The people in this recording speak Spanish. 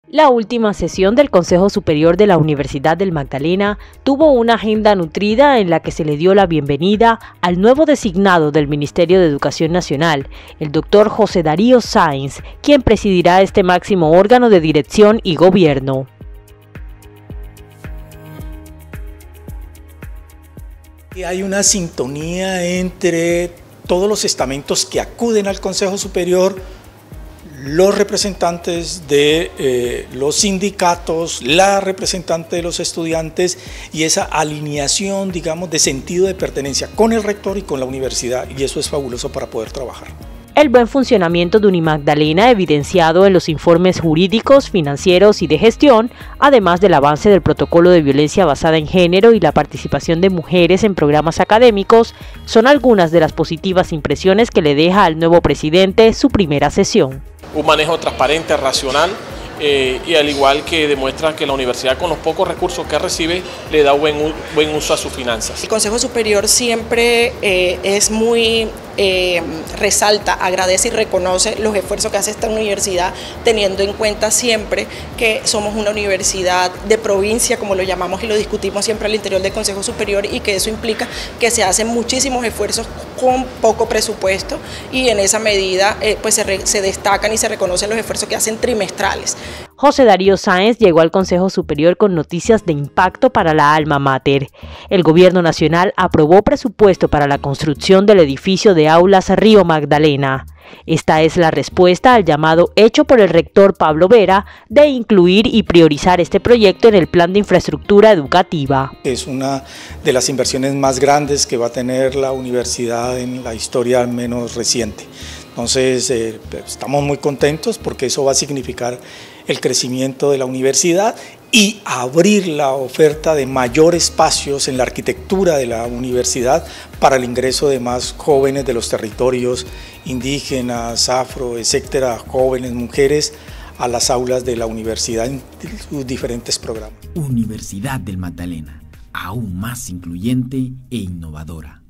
La última sesión del Consejo Superior de la Universidad del Magdalena tuvo una agenda nutrida en la que se le dio la bienvenida al nuevo designado del Ministerio de Educación Nacional, el doctor José Darío Sáenz, quien presidirá este máximo órgano de dirección y gobierno. Hay una sintonía entre todos los estamentos que acuden al Consejo Superior, los representantes de los sindicatos, la representante de los estudiantes y esa alineación, digamos, de sentido de pertenencia con el rector y con la universidad, y eso es fabuloso para poder trabajar. El buen funcionamiento de Unimagdalena evidenciado en los informes jurídicos, financieros y de gestión, además del avance del protocolo de violencia basada en género y la participación de mujeres en programas académicos, son algunas de las positivas impresiones que le deja al nuevo presidente su primera sesión. Un manejo transparente, racional, y al igual que demuestra que la universidad con los pocos recursos que recibe le da buen uso a sus finanzas. El Consejo Superior siempre es muy resalta, agradece y reconoce los esfuerzos que hace esta universidad, teniendo en cuenta siempre que somos una universidad de provincia, como lo llamamos y lo discutimos siempre al interior del Consejo Superior, y que eso implica que se hacen muchísimos esfuerzos con poco presupuesto, y en esa medida pues se destacan y se reconocen los esfuerzos que hacen trimestrales. José Darío Sáenz llegó al Consejo Superior con noticias de impacto para la alma mater. El Gobierno Nacional aprobó presupuesto para la construcción del edificio de aulas Río Magdalena. Esta es la respuesta al llamado hecho por el rector Pablo Vera de incluir y priorizar este proyecto en el plan de infraestructura educativa. Es una de las inversiones más grandes que va a tener la universidad en la historia al menos reciente. Entonces estamos muy contentos porque eso va a significar el crecimiento de la universidad y abrir la oferta de mayor espacios en la arquitectura de la universidad para el ingreso de más jóvenes de los territorios indígenas, afro, etcétera, jóvenes, mujeres, a las aulas de la universidad en sus diferentes programas. Universidad del Magdalena, aún más incluyente e innovadora.